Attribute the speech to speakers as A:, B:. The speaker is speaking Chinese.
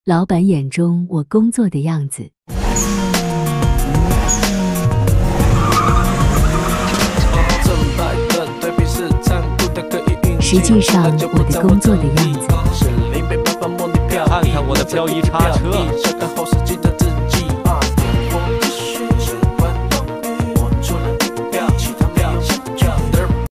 A: 老板眼中我工作的样子。实际上，我的工作的样子。
B: 看看我的漂移叉车。